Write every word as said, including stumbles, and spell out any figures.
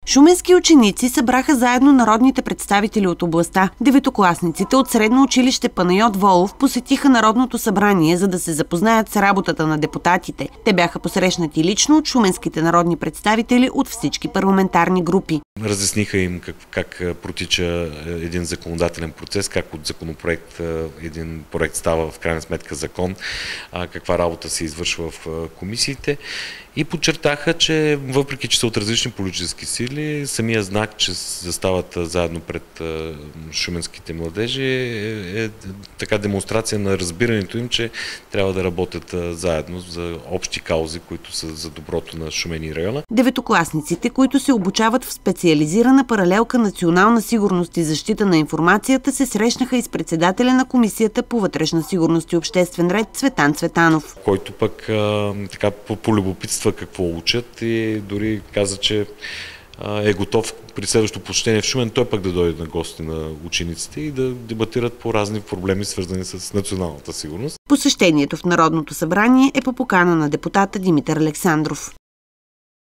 Шуменски ученици събраха заедно народните представители от областта. Деветокласниците от средно училище Панайот Волов посетиха Народното събрание, за да се запознаят с работата на депутатите. Те бяха посрещнати лично от шуменските народни представители от всички парламентарни групи. Разясниха им как, как протича един законодателен процес, как от законопроект един проект става в крайна сметка закон, каква работа се извършва в комисиите и подчертаха, че въпреки че са от различни политически сили, самия знак, че застават заедно пред шуменските младежи е, е така демонстрация на разбирането им, че трябва да работят заедно за общи каузи, които са за доброто на Шумен и района. Деветокласниците, които се обучават в специализирана паралелка Национална сигурност и защита на информацията, се срещнаха и с председателя на Комисията по вътрешна сигурност и обществен ред Цветан Цветанов. Който пък а, така полюбопитства какво учат и дори каза, че е готов при следващото посещение в Шумен той пък да дойде на гости на учениците и да дебатират по разни проблеми, свързани с националната сигурност. Посещението в Народното събрание е по покана на депутата Димитър Александров.